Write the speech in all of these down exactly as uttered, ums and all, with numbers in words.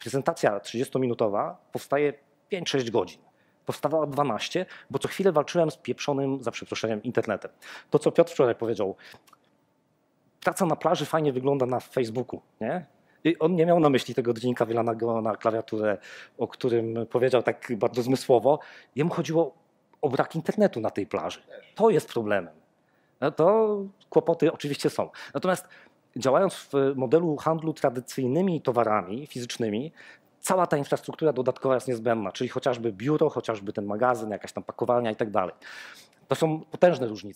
prezentacja trzydziestominutowa powstaje pięć sześć godzin. Powstawała dwanaście, bo co chwilę walczyłem z pieprzonym, za przeproszeniem, internetem. To, co Piotr wczoraj powiedział, praca na plaży fajnie wygląda na Facebooku, nie? I on nie miał na myśli tego dźwięka wylanego na klawiaturę, o którym powiedział tak bardzo zmysłowo. Jemu chodziło o brak internetu na tej plaży. To jest problemem. No to kłopoty oczywiście są. Natomiast działając w modelu handlu tradycyjnymi towarami fizycznymi, cała ta infrastruktura dodatkowa jest niezbędna, czyli chociażby biuro, chociażby ten magazyn, jakaś tam pakowalnia i tak dalej. To są potężne różnice.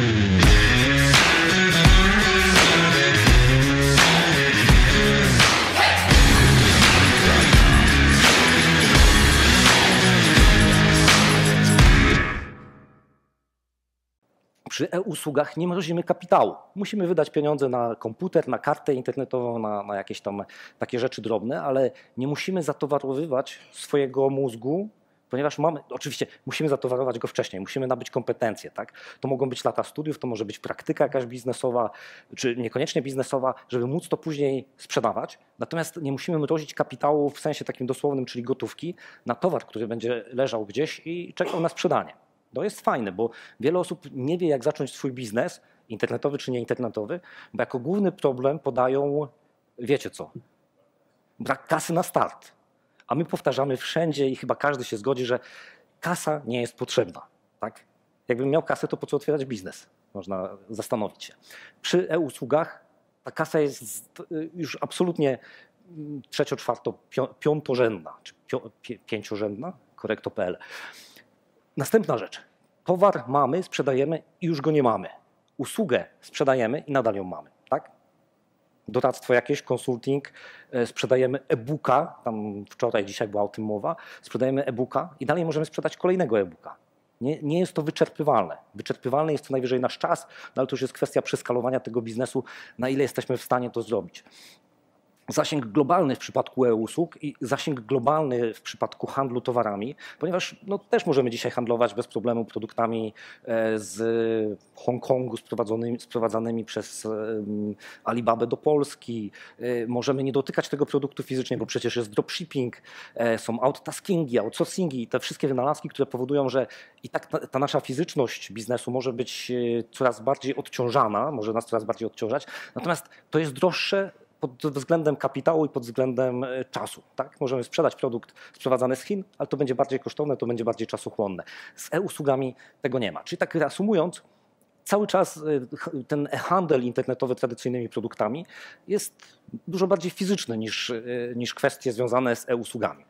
Przy e-usługach nie mrozimy kapitału. Musimy wydać pieniądze na komputer, na kartę internetową, na, na jakieś tam takie rzeczy drobne, ale nie musimy zatowarowywać swojego mózgu, ponieważ mamy, oczywiście musimy zatowarować go wcześniej, musimy nabyć kompetencje. Tak? To mogą być lata studiów, to może być praktyka jakaś biznesowa, czy niekoniecznie biznesowa, żeby móc to później sprzedawać. Natomiast nie musimy mrozić kapitału w sensie takim dosłownym, czyli gotówki, na towar, który będzie leżał gdzieś i czekał na sprzedanie. To jest fajne, bo wiele osób nie wie, jak zacząć swój biznes, internetowy czy nieinternetowy, bo jako główny problem podają, wiecie co, brak kasy na start. A my powtarzamy wszędzie i chyba każdy się zgodzi, że kasa nie jest potrzebna. Tak? Jakbym miał kasę, to po co otwierać biznes? Można zastanowić się. Przy e-usługach ta kasa jest już absolutnie trzecio, czwarto, piątorzędna, czy pięciorzędna, korekto kropka p l. Następna rzecz. Towar mamy, sprzedajemy i już go nie mamy. Usługę sprzedajemy i nadal ją mamy. Tak? Doradztwo jakieś, konsulting, sprzedajemy e-booka, tam wczoraj, dzisiaj była o tym mowa, sprzedajemy e-booka i dalej możemy sprzedać kolejnego e-booka. Nie, nie jest to wyczerpywalne. Wyczerpywalny jest to najwyżej nasz czas, no ale to już jest kwestia przeskalowania tego biznesu, na ile jesteśmy w stanie to zrobić. Zasięg globalny w przypadku e-usług i zasięg globalny w przypadku handlu towarami, ponieważ no, też możemy dzisiaj handlować bez problemu produktami z Hongkongu sprowadzonymi, sprowadzanymi przez Alibabę do Polski. Możemy nie dotykać tego produktu fizycznie, bo przecież jest dropshipping, są outtaskingi, outsourcingi, te wszystkie wynalazki, które powodują, że i tak ta, ta nasza fizyczność biznesu może być coraz bardziej odciążana, może nas coraz bardziej odciążać, natomiast to jest droższe pod względem kapitału i pod względem czasu. Tak? Możemy sprzedać produkt sprowadzany z Chin, ale to będzie bardziej kosztowne, to będzie bardziej czasochłonne. Z e-usługami tego nie ma. Czyli tak reasumując, cały czas ten e-handel internetowy tradycyjnymi produktami jest dużo bardziej fizyczny niż, niż kwestie związane z e-usługami.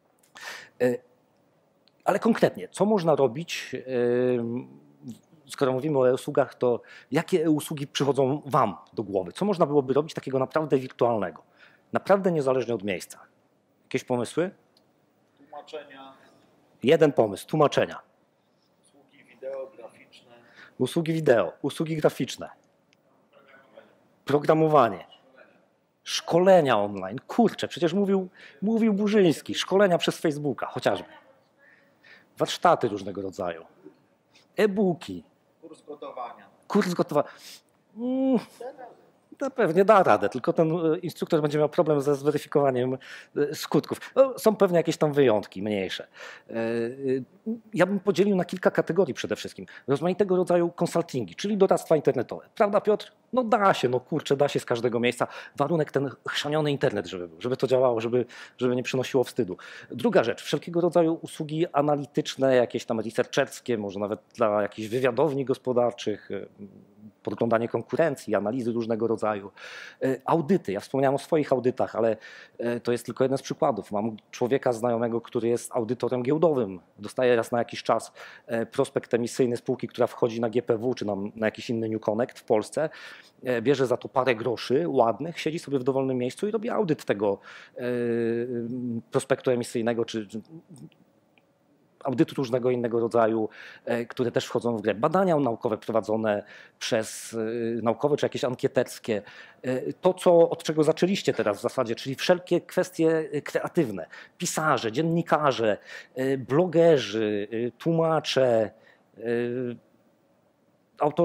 Ale konkretnie, co można robić, skoro mówimy o e-usługach, to jakie e-usługi przychodzą Wam do głowy? Co można byłoby robić takiego naprawdę wirtualnego? Naprawdę niezależnie od miejsca. Jakieś pomysły? Tłumaczenia. Jeden pomysł, tłumaczenia. Usługi wideo, graficzne. Usługi wideo, usługi graficzne. Programowanie. Szkolenia online. Kurczę, przecież mówił, mówił Burzyński. Szkolenia przez Facebooka chociażby. Warsztaty różnego rodzaju. E-booki. Kurs gotowania. Kurs gotowania. Mm, to pewnie da radę, tylko ten instruktor będzie miał problem ze zweryfikowaniem skutków. No, są pewnie jakieś tam wyjątki, mniejsze. Ja bym podzielił na kilka kategorii przede wszystkim. Rozmaitego rodzaju konsultingi, czyli doradztwa internetowe. Prawda, Piotr? No da się, no kurczę, da się z każdego miejsca. Warunek ten chrzaniony internet, żeby był, żeby to działało, żeby, żeby nie przynosiło wstydu. Druga rzecz, wszelkiego rodzaju usługi analityczne, jakieś tam researcherskie, może nawet dla jakichś wywiadowni gospodarczych, podglądanie konkurencji, analizy różnego rodzaju. Audyty. Ja wspomniałem o swoich audytach, ale to jest tylko jeden z przykładów. Mam człowieka znajomego, który jest audytorem giełdowym. Dostaje raz na jakiś czas prospekt emisyjny spółki, która wchodzi na G P W czy na, na jakiś inny New Connect w Polsce. Bierze za to parę groszy ładnych, siedzi sobie w dowolnym miejscu i robi audyt tego prospektu emisyjnego czy audytu różnego innego rodzaju, które też wchodzą w grę. Badania naukowe prowadzone przez naukowe czy jakieś ankieterskie. To, co, od czego zaczęliście teraz w zasadzie, czyli wszelkie kwestie kreatywne. Pisarze, dziennikarze, blogerzy, tłumacze, autorzy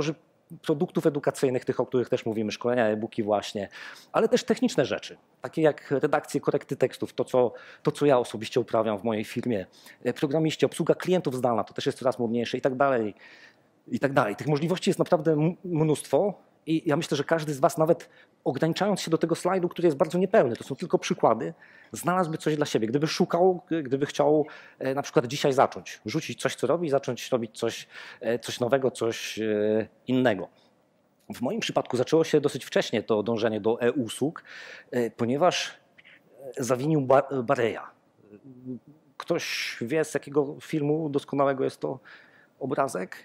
produktów edukacyjnych, tych, o których też mówimy, szkolenia, e-booki właśnie, ale też techniczne rzeczy, takie jak redakcje, korekty tekstów, to co, to co ja osobiście uprawiam w mojej firmie, programiści, obsługa klientów zdalna, to też jest coraz modniejsze i tak dalej, i tak dalej. Tych możliwości jest naprawdę mnóstwo i ja myślę, że każdy z was, nawet ograniczając się do tego slajdu, który jest bardzo niepełny, to są tylko przykłady, znalazłby coś dla siebie. Gdyby szukał, gdyby chciał na przykład dzisiaj zacząć, rzucić coś, co robi i zacząć robić coś, coś nowego, coś innego. W moim przypadku zaczęło się dosyć wcześnie to dążenie do e-usług, ponieważ zawinił Bareja. Ktoś wie, z jakiego filmu doskonałego jest to obrazek?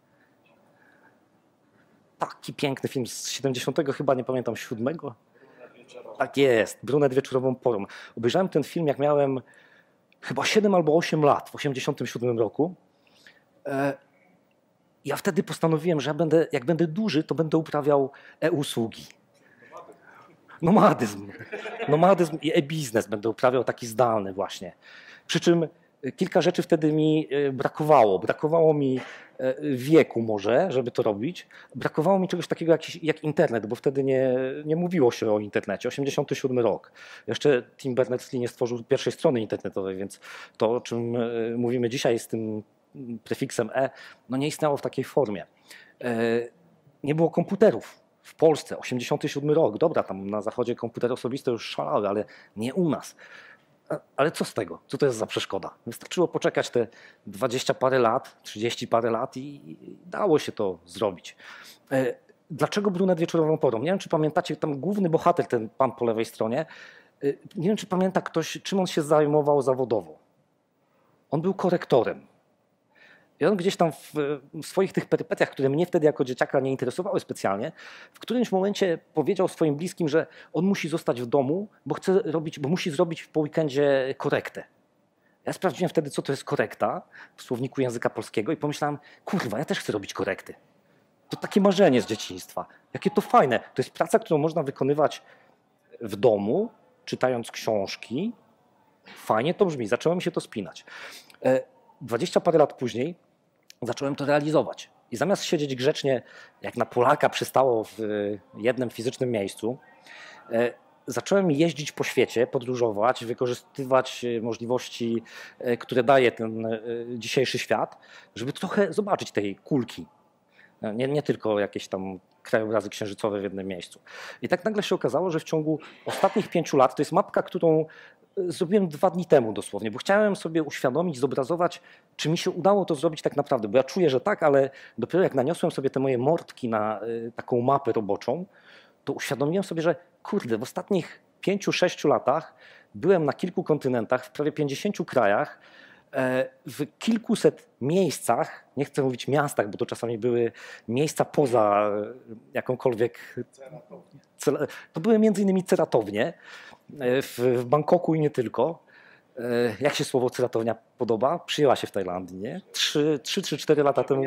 Taki piękny film z siedemdziesiątego chyba, nie pamiętam, siódmego. Tak jest, Brunet wieczorową porą. Obejrzałem ten film, jak miałem chyba siedem albo osiem lat, w osiemdziesiątym siódmym roku. Ja wtedy postanowiłem, że ja będę, jak będę duży, to będę uprawiał e-usługi. Nomadyzm. Nomadyzm i e-biznes będę uprawiał taki zdalny właśnie. Przy czym kilka rzeczy wtedy mi brakowało. Brakowało mi wieku może, żeby to robić. Brakowało mi czegoś takiego jak, jak internet, bo wtedy nie, nie mówiło się o internecie. osiemdziesiąty siódmy rok. Jeszcze Tim Berners-Lee nie stworzył pierwszej strony internetowej, więc to, o czym mówimy dzisiaj z tym prefiksem e, no nie istniało w takiej formie. Nie było komputerów w Polsce. osiemdziesiąty siódmy rok. Dobra, tam na zachodzie komputery osobiste już szalały, ale nie u nas. Ale co z tego? Co to jest za przeszkoda? Wystarczyło poczekać te dwadzieścia parę lat, trzydzieści parę lat i dało się to zrobić. Dlaczego Brunet wieczorową porą? Nie wiem, czy pamiętacie, tam główny bohater, ten pan po lewej stronie, nie wiem, czy pamięta ktoś, czym on się zajmował zawodowo. On był korektorem. I on gdzieś tam w swoich tych perypetiach, które mnie wtedy jako dzieciaka nie interesowały specjalnie, w którymś momencie powiedział swoim bliskim, że on musi zostać w domu, bo chce robić, bo musi zrobić po weekendzie korektę. Ja sprawdziłem wtedy, co to jest korekta w słowniku języka polskiego i pomyślałem, kurwa, ja też chcę robić korekty. To takie marzenie z dzieciństwa. Jakie to fajne. To jest praca, którą można wykonywać w domu, czytając książki. Fajnie to brzmi. Zaczęło mi się to spinać. Dwadzieścia parę lat później zacząłem to realizować. I zamiast siedzieć grzecznie, jak na Polaka przystało w jednym fizycznym miejscu, zacząłem jeździć po świecie, podróżować, wykorzystywać możliwości, które daje ten dzisiejszy świat, żeby trochę zobaczyć tej kulki. Nie, nie tylko jakieś tam krajobrazy księżycowe w jednym miejscu. I tak nagle się okazało, że w ciągu ostatnich pięciu lat, to jest mapka, którą zrobiłem dwa dni temu dosłownie, bo chciałem sobie uświadomić, zobrazować, czy mi się udało to zrobić tak naprawdę, bo ja czuję, że tak, ale dopiero jak naniosłem sobie te moje mordki na taką mapę roboczą, to uświadomiłem sobie, że kurde, w ostatnich pięciu, sześciu latach byłem na kilku kontynentach, w prawie pięćdziesięciu krajach, w kilkuset miejscach, nie chcę mówić miastach, bo to czasami były miejsca poza jakąkolwiek... To były między innymi ceratownie w Bangkoku i nie tylko. Jak się słowo ceratownia podoba? Przyjęła się w Tajlandii, nie? Trzy, trzy, trzy, cztery lata temu.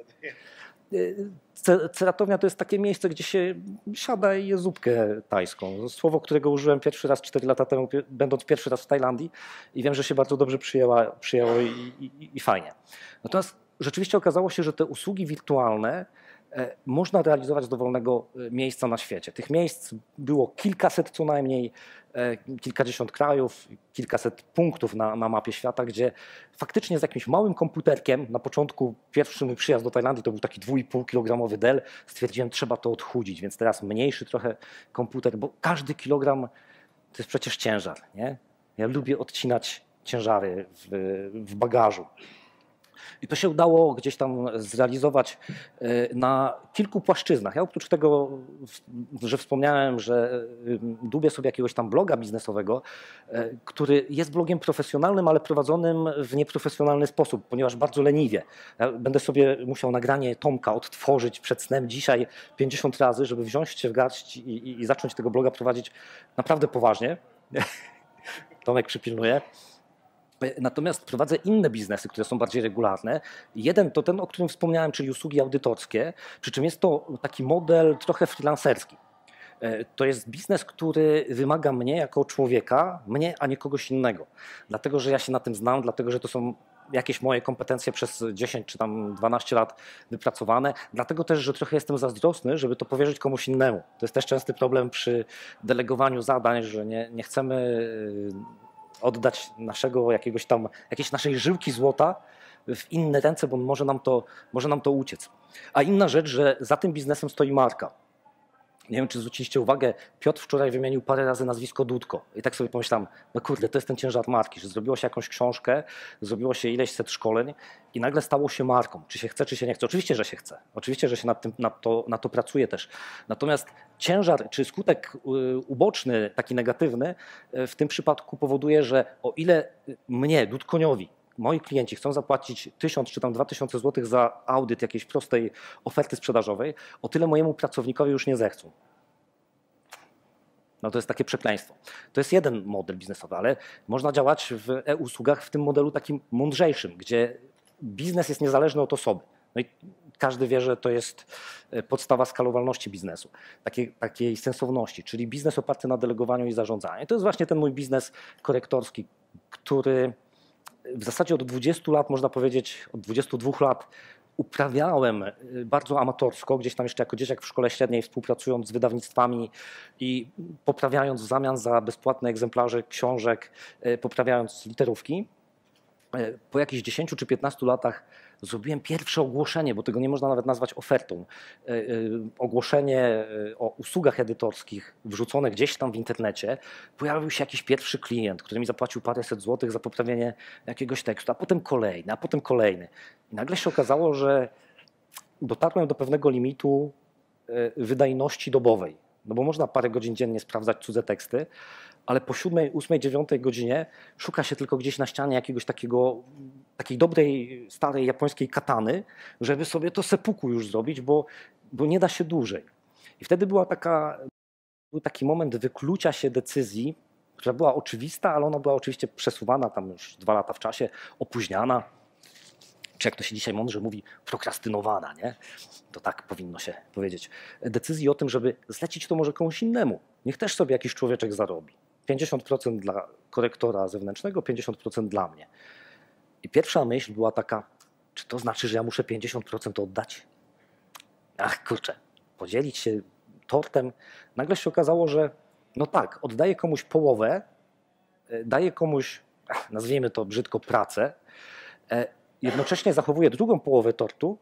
Ceratownia to jest takie miejsce, gdzie się siada i je zupkę tajską. Słowo, którego użyłem pierwszy raz cztery lata temu, będąc pierwszy raz w Tajlandii i wiem, że się bardzo dobrze przyjęła, przyjęło i, i, i fajnie. Natomiast rzeczywiście okazało się, że te usługi wirtualne można realizować z dowolnego miejsca na świecie. Tych miejsc było kilkaset co najmniej, kilkadziesiąt krajów, kilkaset punktów na, na mapie świata, gdzie faktycznie z jakimś małym komputerkiem, na początku pierwszy mój przyjazd do Tajlandii to był taki dwa i pół kilogramowy Dell, stwierdziłem, trzeba to odchudzić, więc teraz mniejszy trochę komputer, bo każdy kilogram to jest przecież ciężar, nie? Ja lubię odcinać ciężary w, w bagażu. I to się udało gdzieś tam zrealizować na kilku płaszczyznach. Ja oprócz tego, że wspomniałem, że dłubię sobie jakiegoś tam bloga biznesowego, który jest blogiem profesjonalnym, ale prowadzonym w nieprofesjonalny sposób, ponieważ bardzo leniwie. Ja będę sobie musiał nagranie Tomka odtworzyć przed snem dzisiaj pięćdziesiąt razy, żeby wziąć się w garść i, i, i zacząć tego bloga prowadzić naprawdę poważnie. Tomek przypilnuje. Natomiast prowadzę inne biznesy, które są bardziej regularne. Jeden to ten, o którym wspomniałem, czyli usługi audytorskie, przy czym jest to taki model trochę freelancerski. To jest biznes, który wymaga mnie jako człowieka, mnie, a nie kogoś innego. Dlatego, że ja się na tym znam, dlatego, że to są jakieś moje kompetencje przez dziesięć czy tam dwanaście lat wypracowane, dlatego też, że trochę jestem zazdrosny, żeby to powierzyć komuś innemu. To jest też częsty problem przy delegowaniu zadań, że nie, nie chcemy oddać naszego jakiegoś tam, jakiejś naszej żyłki złota w inne ręce, bo może nam to, może nam to uciec. A inna rzecz, że za tym biznesem stoi marka. Nie wiem, czy zwróciliście uwagę, Piotr wczoraj wymienił parę razy nazwisko Dudko. I tak sobie pomyślałem, no kurde, to jest ten ciężar marki, że zrobiło się jakąś książkę, zrobiło się ileś set szkoleń i nagle stało się marką. Czy się chce, czy się nie chce? Oczywiście, że się chce. Oczywiście, że się nad tym, na, to, na to pracuje też. Natomiast ciężar, czy skutek uboczny, taki negatywny, w tym przypadku powoduje, że o ile mnie, Dudkoniowi, moi klienci chcą zapłacić tysiąc czy tam dwa tysiące złotych za audyt jakiejś prostej oferty sprzedażowej, o tyle mojemu pracownikowi już nie zechcą. No to jest takie przekleństwo. To jest jeden model biznesowy, ale można działać w e-usługach w tym modelu takim mądrzejszym, gdzie biznes jest niezależny od osoby. No i każdy wie, że to jest podstawa skalowalności biznesu, takiej, takiej sensowności, czyli biznes oparty na delegowaniu i zarządzaniu. I to jest właśnie ten mój biznes korektorski, który w zasadzie od dwudziestu lat, można powiedzieć, od dwudziestu dwóch lat uprawiałem bardzo amatorsko, gdzieś tam jeszcze jako dzieciak w szkole średniej, współpracując z wydawnictwami i poprawiając w zamian za bezpłatne egzemplarze książek, poprawiając literówki. Po jakichś dziesięciu czy piętnastu latach zrobiłem pierwsze ogłoszenie, bo tego nie można nawet nazwać ofertą. Ogłoszenie o usługach edytorskich wrzucone gdzieś tam w internecie. Pojawił się jakiś pierwszy klient, który mi zapłacił paręset złotych za poprawienie jakiegoś tekstu, a potem kolejny, a potem kolejny. I nagle się okazało, że dotarłem do pewnego limitu wydajności dobowej. No bo można parę godzin dziennie sprawdzać cudze teksty, ale po siódmej, ósmej, dziewiątej godzinie szuka się tylko gdzieś na ścianie jakiegoś takiego, takiej dobrej, starej japońskiej katany, żeby sobie to seppuku już zrobić, bo, bo nie da się dłużej. I wtedy była taka, był taki moment wyklucia się decyzji, która była oczywista, ale ona była oczywiście przesuwana tam już dwa lata w czasie, opóźniana, czy jak to się dzisiaj mądrze mówi, prokrastynowana, nie? To tak powinno się powiedzieć. Decyzji o tym, żeby zlecić to może komuś innemu. Niech też sobie jakiś człowieczek zarobi. pięćdziesiąt procent dla korektora zewnętrznego, pięćdziesiąt procent dla mnie. I pierwsza myśl była taka, czy to znaczy, że ja muszę pięćdziesiąt procent oddać? Ach kurczę, podzielić się tortem. Nagle się okazało, że no tak, oddaję komuś połowę, daję komuś, nazwijmy to brzydko, pracę, jednocześnie zachowuję drugą połowę tortu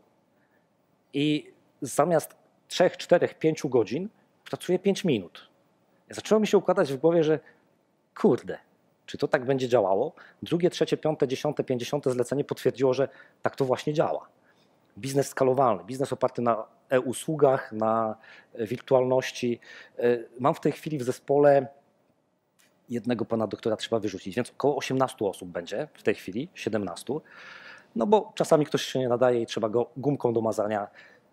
i zamiast trzech, czterech, pięciu godzin pracuję pięć minut. Zaczęło mi się układać w głowie, że kurde, czy to tak będzie działało? Drugie, trzecie, piąte, dziesiąte, pięćdziesiąte zlecenie potwierdziło, że tak to właśnie działa. Biznes skalowalny, biznes oparty na e-usługach, na wirtualności. Mam w tej chwili w zespole jednego pana doktora trzeba wyrzucić, więc około osiemnastu osób będzie w tej chwili, siedemnastu. No bo czasami ktoś się nie nadaje i trzeba go gumką do mazania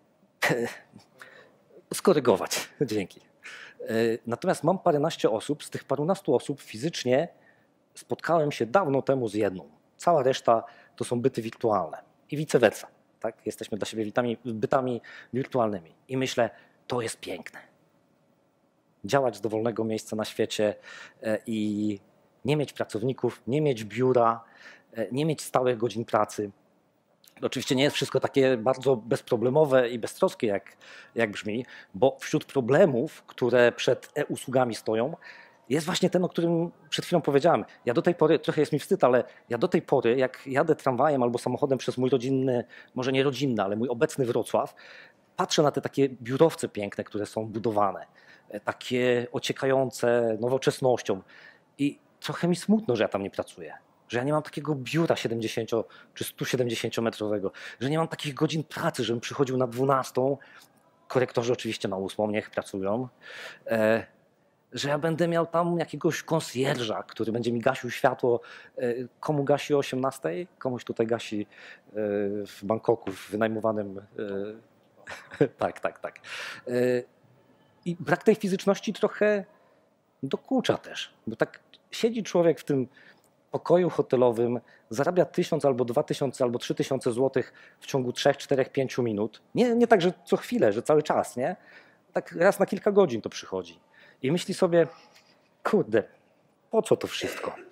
skorygować. Dzięki. Natomiast mam paręnaście osób, z tych parunastu osób fizycznie spotkałem się dawno temu z jedną. Cała reszta to są byty wirtualne i vice versa. Tak? Jesteśmy dla siebie bytami, bytami wirtualnymi. I myślę, to jest piękne. Działać z dowolnego miejsca na świecie i nie mieć pracowników, nie mieć biura, nie mieć stałych godzin pracy. Oczywiście nie jest wszystko takie bardzo bezproblemowe i beztroskie, jak, jak brzmi, bo wśród problemów, które przed e-usługami stoją, jest właśnie ten, o którym przed chwilą powiedziałem. Ja do tej pory, trochę jest mi wstyd, ale ja do tej pory, jak jadę tramwajem albo samochodem przez mój rodzinny, może nie rodzinny, ale mój obecny Wrocław, patrzę na te takie biurowce piękne, które są budowane, takie ociekające nowoczesnością i trochę mi smutno, że ja tam nie pracuję. Że ja nie mam takiego biura siedemdziesięcio czy stu siedemdziesięciometrowego, że nie mam takich godzin pracy, żebym przychodził na dwunastą, korektorzy oczywiście na ósmą, niech pracują, e, że ja będę miał tam jakiegoś konsjerża, który będzie mi gasił światło. E, komu gasi o osiemnastej? Komuś tutaj gasi e, w Bangkoku w wynajmowanym... E, tak, tak, tak. E, I brak tej fizyczności trochę dokucza też, bo tak siedzi człowiek w tym pokoju hotelowym, zarabia tysiąc albo dwa tysiące albo trzy tysiące złotych w ciągu trzech, czterech, pięciu minut. Nie, nie tak, że co chwilę, że cały czas, nie? Tak raz na kilka godzin to przychodzi. I myśli sobie, kurde, po co to wszystko?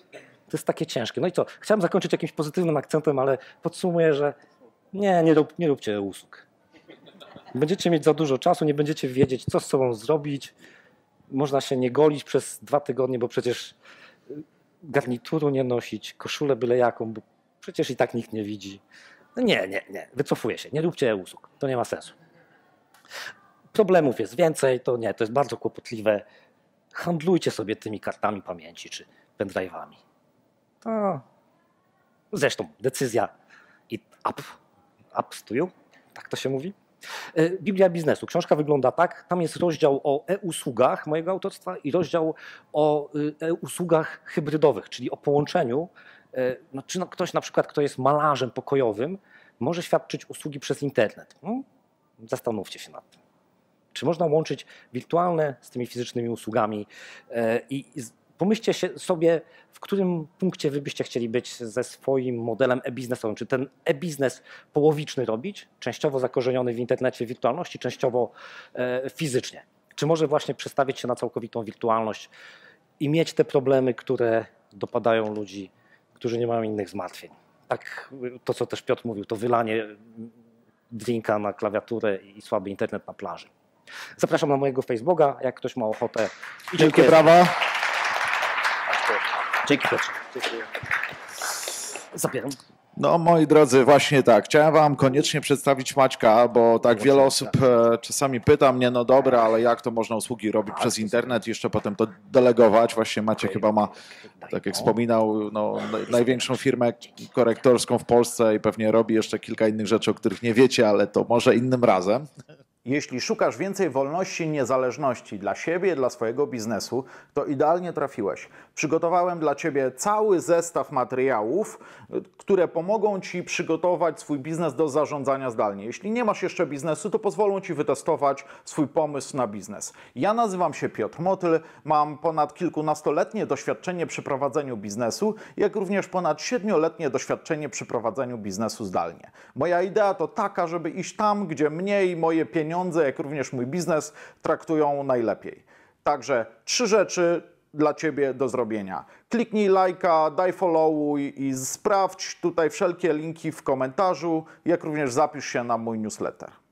To jest takie ciężkie. No i co? Chciałem zakończyć jakimś pozytywnym akcentem, ale podsumuję, że nie, nie, rób, nie róbcie usług. Będziecie mieć za dużo czasu, nie będziecie wiedzieć, co z sobą zrobić. Można się nie golić przez dwa tygodnie, bo przecież garnituru nie nosić, koszulę byle jaką, bo przecież i tak nikt nie widzi. No nie, nie, nie. Wycofuję się. Nie róbcie usług. To nie ma sensu. Problemów jest więcej, to nie, to jest bardzo kłopotliwe. Handlujcie sobie tymi kartami pamięci czy pendrive'ami. To zresztą decyzja it up, ups to you, tak to się mówi. Biblia biznesu. Książka wygląda tak. Tam jest rozdział o e-usługach mojego autorstwa i rozdział o e-usługach hybrydowych, czyli o połączeniu. No, czy no, ktoś na przykład, kto jest malarzem pokojowym, może świadczyć usługi przez internet. No, zastanówcie się nad tym. Czy można łączyć wirtualne z tymi fizycznymi usługami i pomyślcie się sobie, w którym punkcie wy byście chcieli być ze swoim modelem e-biznesowym. Czy ten e-biznes połowiczny robić, częściowo zakorzeniony w internecie, w wirtualności, częściowo fizycznie. Czy może właśnie przestawić się na całkowitą wirtualność i mieć te problemy, które dopadają ludzi, którzy nie mają innych zmartwień. Tak, to co też Piotr mówił, to wylanie drinka na klawiaturę i słaby internet na plaży. Zapraszam na mojego Facebooka, jak ktoś ma ochotę. Wielkie brawa. Dzięki Piotrze. Dziękuję. Zabieram. No moi drodzy, właśnie tak. Chciałem wam koniecznie przedstawić Maćka, bo tak wiele osób e, czasami pyta mnie, no dobra, ale jak to można usługi robić przez internet i jeszcze potem to delegować. Właśnie Maciek chyba ma, tak jak wspominał, no, największą firmę korektorską w Polsce i pewnie robi jeszcze kilka innych rzeczy, o których nie wiecie, ale to może innym razem. Jeśli szukasz więcej wolności i niezależności dla siebie, dla swojego biznesu, to idealnie trafiłeś. Przygotowałem dla Ciebie cały zestaw materiałów, które pomogą Ci przygotować swój biznes do zarządzania zdalnie. Jeśli nie masz jeszcze biznesu, to pozwolą Ci wytestować swój pomysł na biznes. Ja nazywam się Piotr Motyl, mam ponad kilkunastoletnie doświadczenie przy prowadzeniu biznesu, jak również ponad siedmioletnie doświadczenie przy prowadzeniu biznesu zdalnie. Moja idea to taka, żeby iść tam, gdzie mnie i moje pieniądze pieniądze, jak również mój biznes traktują najlepiej. Także trzy rzeczy dla Ciebie do zrobienia. Kliknij lajka, daj followuj i sprawdź tutaj wszelkie linki w komentarzu, jak również zapisz się na mój newsletter.